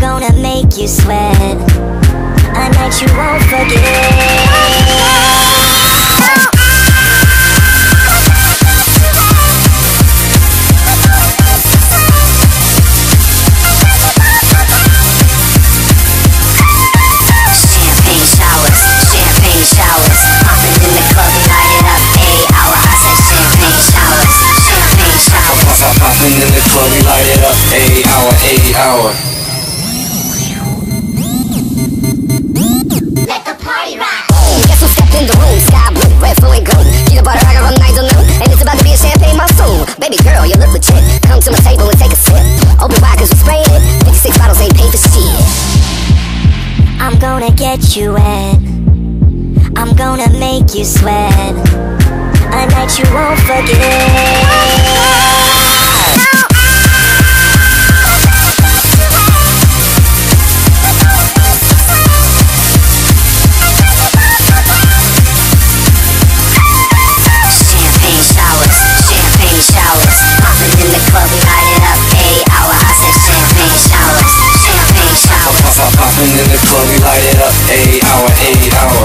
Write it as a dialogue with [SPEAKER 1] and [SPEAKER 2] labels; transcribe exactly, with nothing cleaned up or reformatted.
[SPEAKER 1] gonna make you sweat, a night you won't forget.
[SPEAKER 2] In the club, we light it up, eight hour, eight hour.
[SPEAKER 1] Let the party rock.
[SPEAKER 3] Guess who stepped in the room? Sky blue, red fluid gold. Peanut butter, I got all night till noon, and it's about to be a champagne monsoon. Baby girl, you look legit. Come to my table and take a sip. Open wide 'cause we spraying it. fifty-six bottles ain't paid for shit.
[SPEAKER 1] I'm gonna get you wet, I'm gonna make you sweat, a night you won't forget.
[SPEAKER 2] Poppin' in the club, we light it up, eight hour, eight hour.